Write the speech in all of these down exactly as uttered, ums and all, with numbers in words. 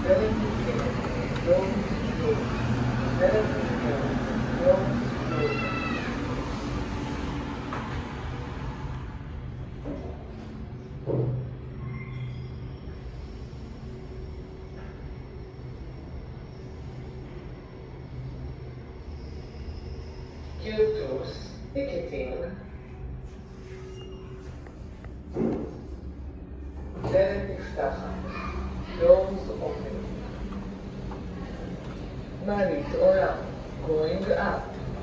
Q-Tours Ticketing. דלת נפתחת. Doors open. מעלית עולה. Going up.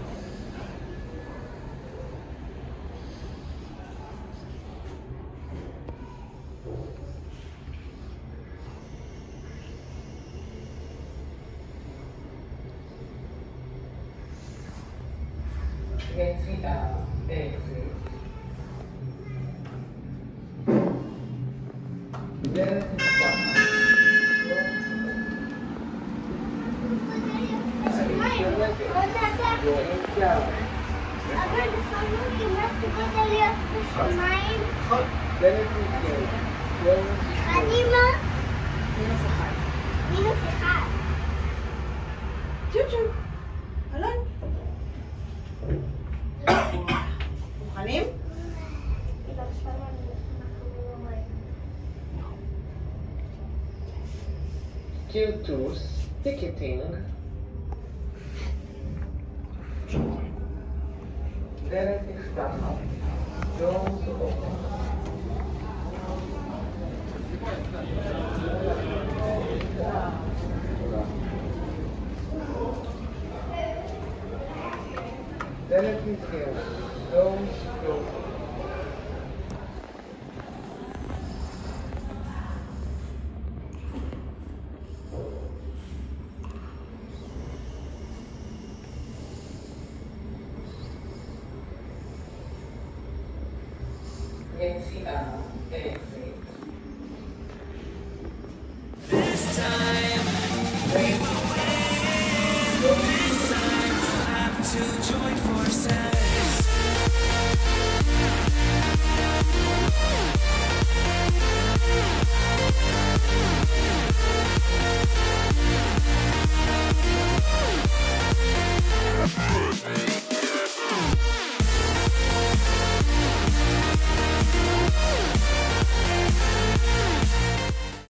יציאה, exit. דלת נפתחת. Going down. אבל לפעמים כמעט תוכל להיות בשמיים. דלת נסגרת. קדימה. מינוס אחד. מינוס אחד. צ'ו צ'ו. אלון. מוכנים? Q-Tours Ticketing. דלת נפתחת. Doors open. דלת נסגרת. Doors closed. יציאה, exit.